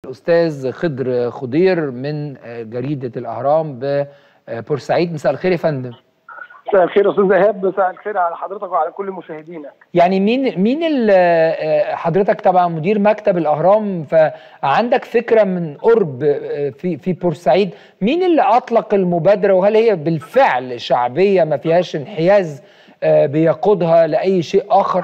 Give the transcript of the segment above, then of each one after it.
الأستاذ خضر خضير من جريدة الأهرام ببورسعيد. مساء الخير يا فندم. مساء الخير يا استاذ ايهاب، مساء الخير على حضرتك وعلى كل مشاهدينك. يعني مين حضرتك طبعا مدير مكتب الأهرام، فعندك فكرة من قرب في بورسعيد مين اللي أطلق المبادرة، وهل هي بالفعل شعبية ما فيهاش انحياز بيقودها لأي شيء آخر؟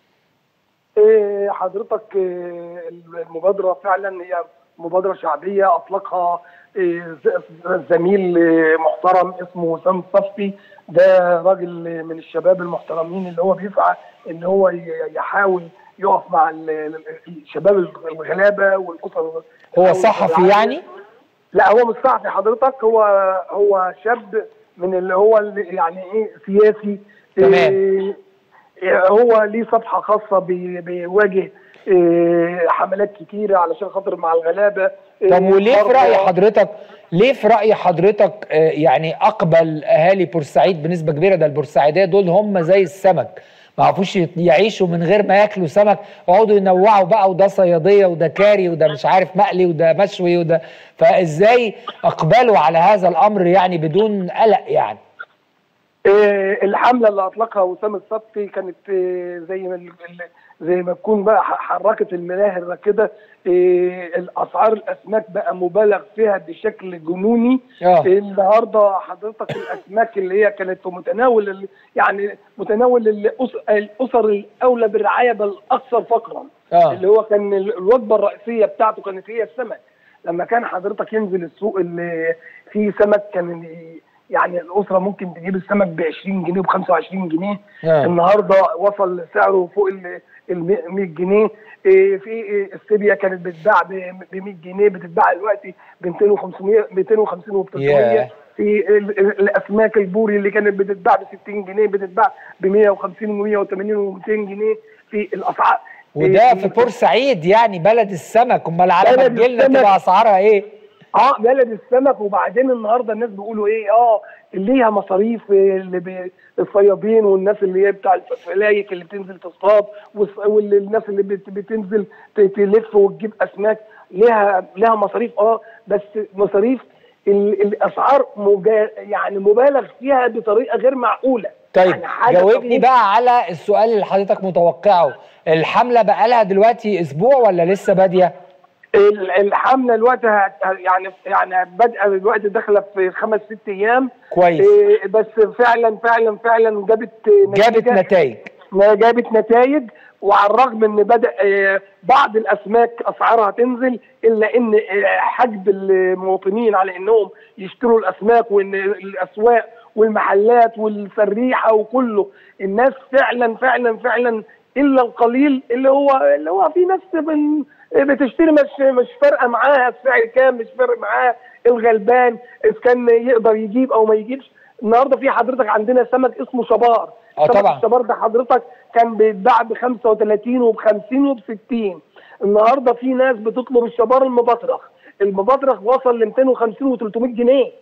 حضرتك المبادرة فعلا هي مبادرة شعبية أطلقها زميل محترم اسمه وسام صفي. ده راجل من الشباب المحترمين اللي هو بيسعى ان هو يحاول يقف مع الشباب الغلابة والأسر. هو صحفي يعني؟ لا، هو مش صحفي حضرتك، هو شاب من اللي هو يعني ايه سياسي. تمام. هو ليه صفحة خاصة بيواجه حملات كتيرة علشان خاطر مع الغلابة. طب وليه في رأي حضرتك يعني أقبل أهالي بورسعيد بنسبة كبيرة؟ ده البورسعيدية دول هم زي السمك، ما عرفوش يعيشوا من غير ما ياكلوا سمك، ويقعدوا ينوعوا بقى، وده صيادية وده كاري وده مش عارف مقلي وده مشوي وده، فإزاي أقبلوا على هذا الأمر يعني بدون قلق يعني؟ الحملة اللي أطلقها وسام الصفي كانت زي ما تكون بقى حركت الملاهر كده. الأسعار الأسماك بقى مبالغ فيها بشكل جنوني. النهارده حضرتك الأسماك اللي هي كانت متناول الأسر الأولى بالرعاية بل أكثر فقرا. اللي هو كان الوجبة الرئيسية بتاعته كانت هي السمك. لما كان حضرتك ينزل السوق اللي فيه سمك كان يعني الأسرة ممكن تجيب السمك ب 20 جنيه وب 25 جنيه. النهارده وصل سعره فوق ال 100 جنيه. في السيبيا كانت بتتباع ب 100 جنيه، بتتباع دلوقتي ب 250 و 300. في الأسماك البوري اللي كانت بتتباع ب 60 جنيه بتتباع ب 150 و 180 و 200 جنيه في الأسعار. وده في بورسعيد يعني بلد السمك، امال على ما تجيلنا تبقى أسعارها إيه؟ بلد السمك. وبعدين النهارده الناس بيقولوا ايه؟ ليها مصاريف الصيادين والناس اللي هي بتاع الفلايك اللي بتنزل تصطاد والناس اللي بتنزل تلف وتجيب اسماك ليها مصاريف. بس مصاريف الاسعار يعني مبالغ فيها بطريقه غير معقوله. طيب يعني جاوبني بقى على السؤال اللي حضرتك متوقعه. الحمله بقى لها دلوقتي اسبوع ولا لسه باديه؟ الحمله دلوقتي يعني بادئه دلوقتي داخله في 5-6 ايام. كويس. بس فعلا جابت نتائج. وعلى الرغم ان بدا بعض الاسماك اسعارها تنزل، الا ان حجب المواطنين على انهم يشتروا الاسماك، وان الاسواق والمحلات والسريحه وكله الناس فعلا الا القليل اللي هو في ناس بتشتري مش فارقه معاها السعر كام، مش فارق معاها الغلبان اذا كان يقدر يجيب او ما يجيبش. النهارده في حضرتك عندنا سمك اسمه شبار. طبعا الشبار ده حضرتك كان بيتباع ب 35 وب 50 وب 60. النهارده في ناس بتطلب الشبار المبطرخ وصل ل 250 و 300 جنيه.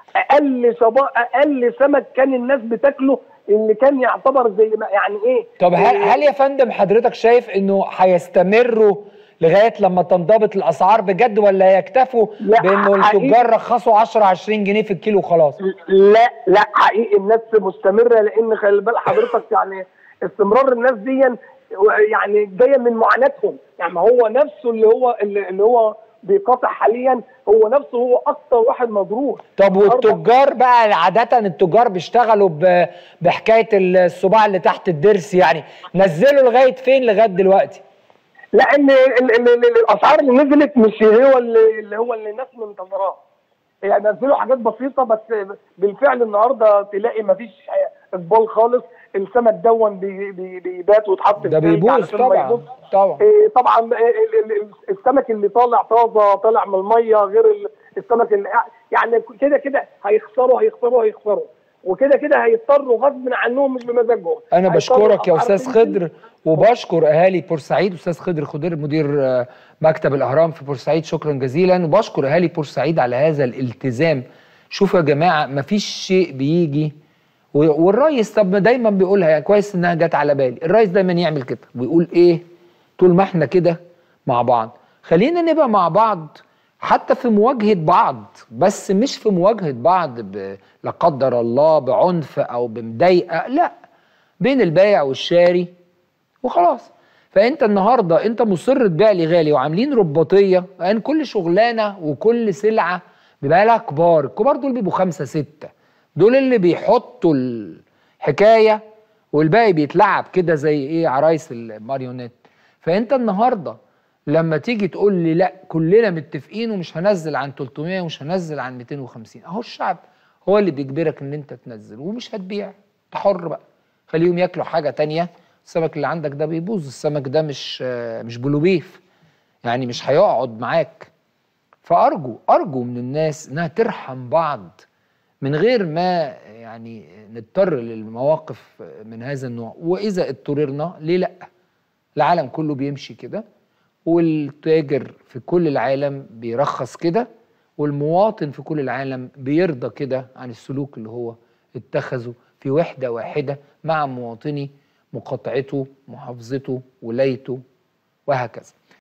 اقل سمك كان الناس بتاكله اللي كان يعتبر زي ما يعني ايه. طب هل يا فندم حضرتك شايف انه هيستمروا لغايه لما تنضبط الاسعار بجد، ولا يكتفوا بانه التجار رخصوا 10-20 جنيه في الكيلو وخلاص؟ لا حقيقي الناس مستمره، لان خلي بال حضرتك يعني استمرار الناس دي يعني جايه من معاناتهم. يعني ما هو نفسه اللي هو بيقاطع حاليا هو نفسه هو اكتر واحد مضروب. طب والتجار بقى عاده التجار بيشتغلوا بحكايه الصباع اللي تحت الضرس، يعني نزلوا لغايه فين لغايه دلوقتي؟ لان الاسعار اللي نزلت مش هو اللي الناس منتظراه. يعني نزلوا حاجات بسيطه، بس بالفعل النهارده تلاقي مفيش اقبال خالص. السمك دون بيبات ويتحط ده بيبوظ طبعا السمك اللي طالع طازه طالع من الميه غير السمك اللي يعني كده هيخسروا وكده هيضطروا غصب عنهم مش بمزاجهم. انا بشكرك يا استاذ خضر، وبشكر اهالي بورسعيد. استاذ خضر خضير مدير مكتب الاهرام في بورسعيد، شكرا جزيلا. وبشكر اهالي بورسعيد على هذا الالتزام. شوفوا يا جماعه مفيش شيء بيجي والرئيس طب دايما بيقولها، يعني كويس انها جت على بالي. الرئيس دايما يعمل كده ويقول ايه؟ طول ما احنا كده مع بعض خلينا نبقى مع بعض حتى في مواجهة بعض، بس مش في مواجهة بعض لا قدر الله بعنف أو بمضايقة، لا، بين البائع والشاري وخلاص. فأنت النهاردة أنت مصر تبيع لي غالي وعاملين رباطية، لأن كل شغلانة وكل سلعة بيبقى لها كبار، الكبار دول بيبقوا 5 6، دول اللي بيحطوا الحكاية والباقي بيتلعب كده زي إيه عرايس الماريونيت. فأنت النهاردة لما تيجي تقول لي لا كلنا متفقين ومش هنزل عن 300 ومش هنزل عن 250، اهو الشعب هو اللي بيجبرك ان انت تنزل ومش هتبيع، انت حر بقى، خليهم ياكلوا حاجه تانية. السمك اللي عندك ده بيبوظ، السمك ده مش بلوبيف يعني، مش هيقعد معاك. فارجو من الناس انها ترحم بعض من غير ما يعني نضطر للمواقف من هذا النوع. واذا اضطررنا ليه لا، العالم كله بيمشي كده، والتاجر في كل العالم بيرخص كده، والمواطن في كل العالم بيرضى كده عن السلوك اللي هو اتخذه في وحدة واحدة مع مواطني مقاطعته محافظته ولايته وهكذا.